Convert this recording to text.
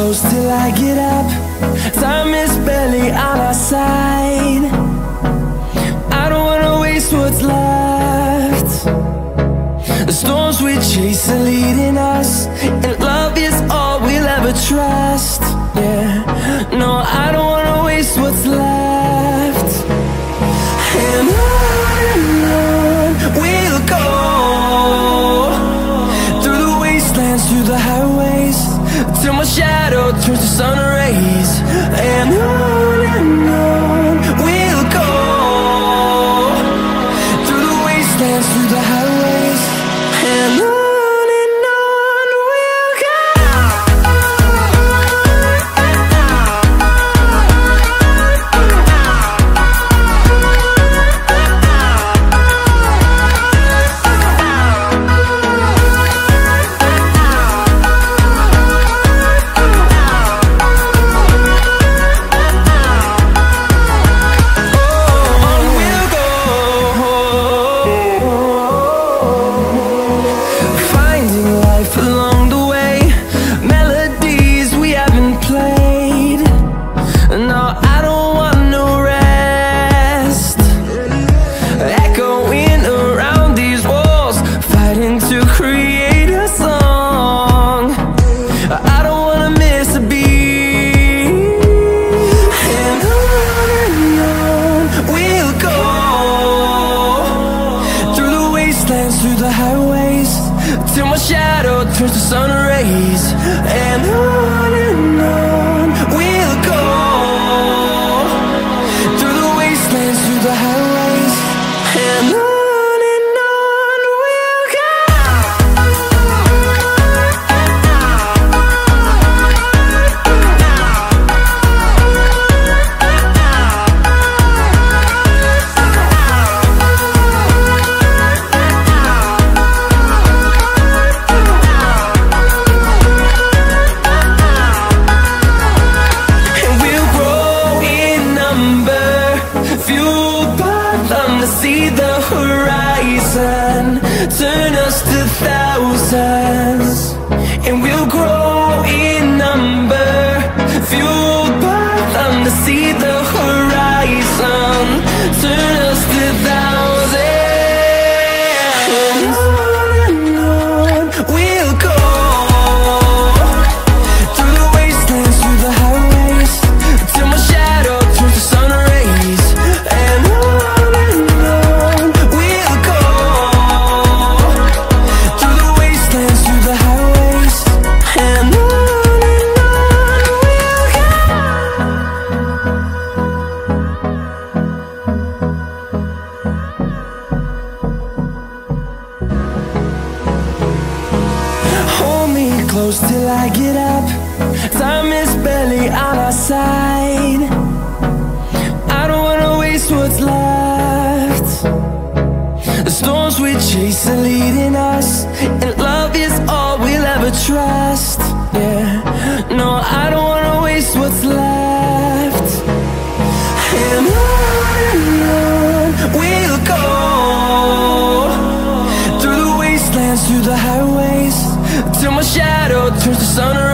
close till I get up. Time is barely on our side. I don't wanna waste what's left. The storms we chase are leading us, and love is all we'll ever trust. Yeah, no, I don't wanna waste what's left. And on we'll go, through the wastelands, through the highways, till my shadow turns to sun rays. And on we'll go, through the wastelands, through the highways, and on we'll go. Through the highways, till my shadow turns to sun rays. And on we'll go, through the wastelands, through the highways, and on we'll go. See the horizon, turn us to thousands, and we'll grow in number, fueled by them to see the horizon, turn us to thousands. And on we'll go, through the wastelands, through the highways, till my shadow turns to sun rays. And close till I get up. Time is barely on our side. I don't wanna waste what's left. The storms we chase are leading us, and love is all we'll ever trust. Yeah, no, I don't wanna waste what's left. And on we'll go, through the wastelands, through the highways, till my shadow turns to sun